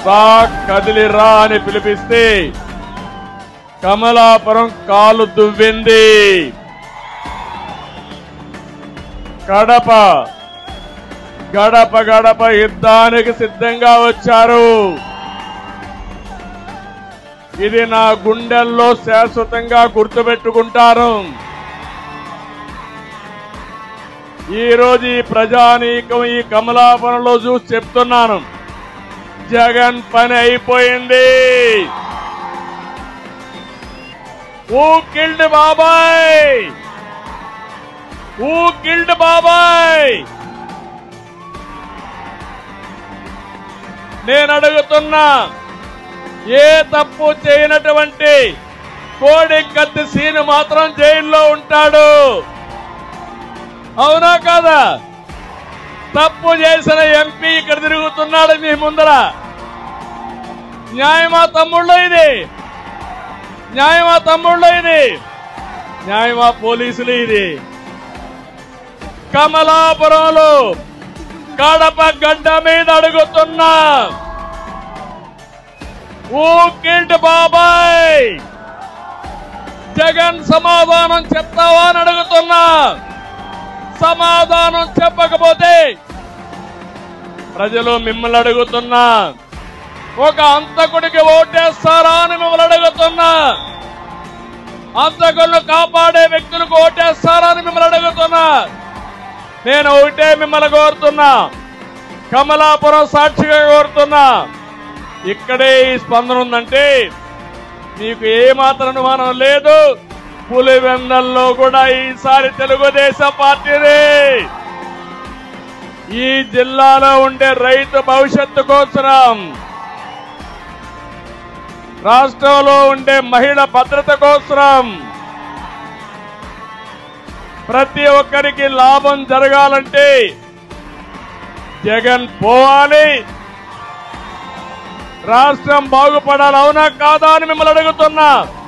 రా కదిలిరా అని పిలిపిస్తే కమలాపురం కాలు దువ్వింది. కడప గడప గడప యుద్ధానికి సిద్ధంగా వచ్చారు. ఇది నా గుండెల్లో శాశ్వతంగా గుర్తుపెట్టుకుంటారు. ఈ రోజు ఈ ప్రజానీకం ఈ కమలాపురంలో చూసి చెప్తున్నాను, జగన్ పని అయిపోయింది. హూ కిల్డ్ బాబాయ్? హూ కిల్డ్ బాబాయ్? నేను అడుగుతున్నా, ఏ తప్పు చేయనటువంటి కోడికత్తి సీను మాత్రం జైల్లో ఉంటాడు. అవునా కాదా? తప్పు చేసిన ఎంపీ ఇక్కడ తిరుగుతున్నాడు మీ ముందర. న్యాయమా తమ్ముళ్ళు ఇది? న్యాయమా తమ్ముళ్ళు ఇది? న్యాయమా పోలీసులు ఇది? కమలాపురంలో కడప గడ్డ మీద అడుగుతున్నా, హూ కిల్డ్ బాబాయ్? జగన్ సమాధానం చెప్తావా అని అడుగుతున్నా. సమాధానం చెప్పకపోతే ప్రజలు మిమ్మల్ని అడుగుతున్నా, ఒక హంతకుడికి ఓటేస్తారా అని మిమ్మల్ని అడుగుతున్నా. హంతకులను కాపాడే వ్యక్తులకు ఓటేస్తారా అని మిమ్మల్ని అడుగుతున్నా. నేను ఒకటే మిమ్మల్ని కోరుతున్నా, కమలాపురం సాక్షిగా కోరుతున్నా, ఇక్కడే ఈ స్పందన ఉందంటే మీకు ఏమాత్రం అనుమానం లేదు, పులివెందల్లో కూడా ఈసారి తెలుగుదేశం పార్టీనే. ఈ జిల్లాలో ఉండే రైతు భవిష్యత్తు కోసం, రాష్ట్రంలో ఉండే మహిళ భద్రత కోసం, ప్రతి ఒక్కరికి లాభం జరగాలంటే జగన్ పోవాలి, రాష్ట్రం బాగుపడాలి. అవునా కాదా అని మిమ్మల్ని అడుగుతున్నా.